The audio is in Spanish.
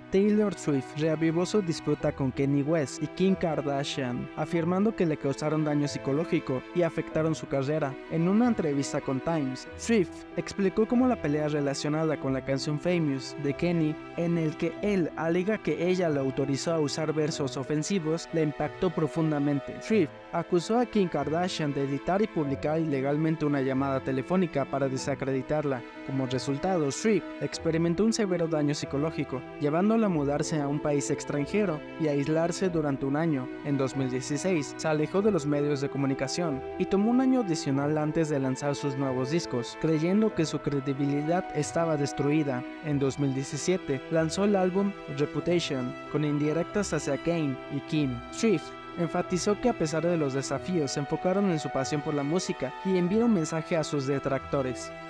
Taylor Swift reavivó su disputa con Kanye West y Kim Kardashian, afirmando que le causaron daño psicológico y afectaron su carrera. En una entrevista con Times, Swift explicó cómo la pelea relacionada con la canción Famous de Kanye, en el que él alega que ella le autorizó a usar versos ofensivos, le impactó profundamente. Swift acusó a Kim Kardashian de editar y publicar ilegalmente una llamada telefónica para desacreditarla. Como resultado, Swift experimentó un severo daño psicológico, llevándola a mudarse a un país extranjero y a aislarse durante un año. En 2016, se alejó de los medios de comunicación y tomó un año adicional antes de lanzar sus nuevos discos, creyendo que su credibilidad estaba destruida. En 2017, lanzó el álbum Reputation, con indirectas hacia Kanye y Kim. Swift enfatizó que a pesar de los desafíos se enfocaron en su pasión por la música y envió un mensaje a sus detractores.